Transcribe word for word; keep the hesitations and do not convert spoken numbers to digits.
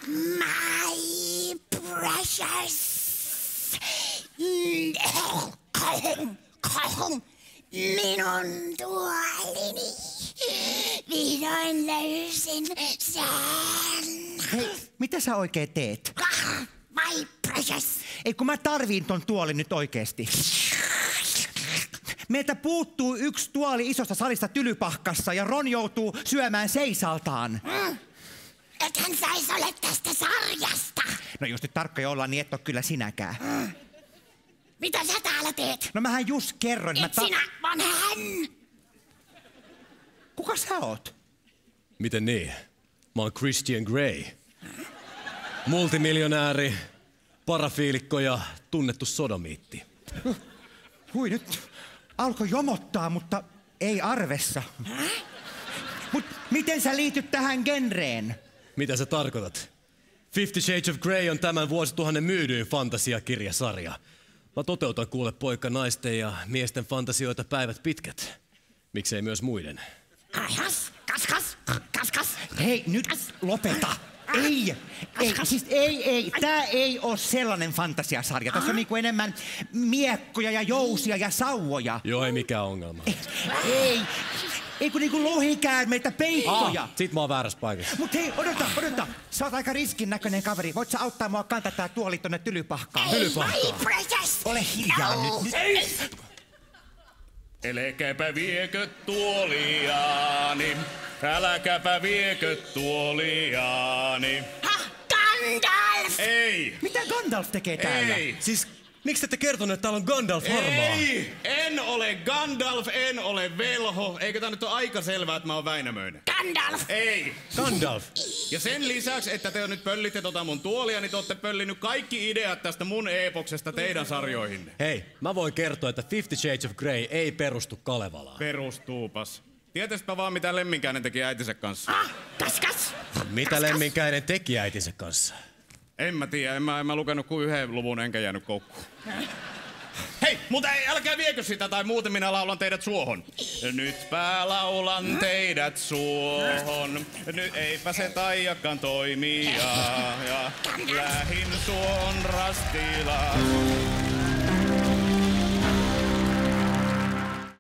My precious. Minun tuolini. Vihdoin löysin sen. Hei, mitä sä oikein teet? My precious. Ei, kun mä tarviin ton tuolin nyt oikeesti. Meiltä puuttuu yksi tuoli isosta salista Tylypahkassa ja Ron joutuu syömään seisaltaan. Mm. Ethän sais ole tästä sarjasta. No jos nyt tarkkoja ollaan, niin et oo kyllä sinäkään. Mm. Mitä sä täällä teet? No mähän just kerroin. Et mä ta- sinä, vaan hän. Kuka sä oot? Miten niin? Mä oon Christian Grey. Multimiljonääri, parafiilikko ja tunnettu sodomiitti. Hui nyt alkoi jomottaa, mutta ei arvessa. Häh? Mut miten sä liityt tähän genreen? Mitä sä tarkoitat? Fifty Shades of Grey on tämän vuosituhannen myydyin fantasiakirjasarja. Mä toteutan kuule poika naisten ja miesten fantasioita päivät pitkät. Miksei myös muiden. Kas, kas, kas, kas, kas. Hei, nyt lopeta. Ei, ei, siis ei, ei. Tää ei oo sellainen fantasiasarja. Tässä on niinku enemmän miekkoja ja jousia ja sauvoja. Joo, ei mikään ongelma. Ei, ei, ei kun niinku lohikäärmeitä, peikkoja. Ah, sit mä oon väärässä paikassa. Mut hei, odota, odota. Sä oot aika riskin näköinen kaveri. Voit sä auttaa mua kantaa tää tuoli tonne Tylypahkaan? Tylypahkaan. My precious. Ole hiljaa no. nyt. Ei. Eläkäpä viekö tuoliaani, äläkäpä viekö tuoliaani. Ha, Gandalf! Ei! Mitä Gandalf tekee täällä? Ei! Siis, miksi te ette kertonut, että täällä on Gandalf harmaa? Ei! En ole Gandalf, en ole velho. Eikö tää nyt ole aika selvää, että mä oon Väinämöinen? Gandalf! Ei! Gandalf! Ja sen lisäksi, että te nyt pöllitte tota mun tuolia, niin te ootte pöllinyt kaikki ideat tästä mun eepoksesta teidän sarjoihinne. Hei, mä voin kertoa, että Fifty Shades of Grey ei perustu Kalevalaan. Perustuupas. Tietäispä vaan, mitä Lemminkäinen teki äitinsä kanssa. Ah, kas, kas. Mitä Lemminkäinen teki äitinsä kanssa? En mä tiedä, en mä, en mä lukenut kuin yhden luvun enkä jäänyt koukkuun. Hei, mutta ei, älkää viekö sitä tai muuten minä laulan teidät suohon. Nytpä laulan teidät suohon, nyt eipä se taiakaan toimia. Ja lähin suon rastilaan.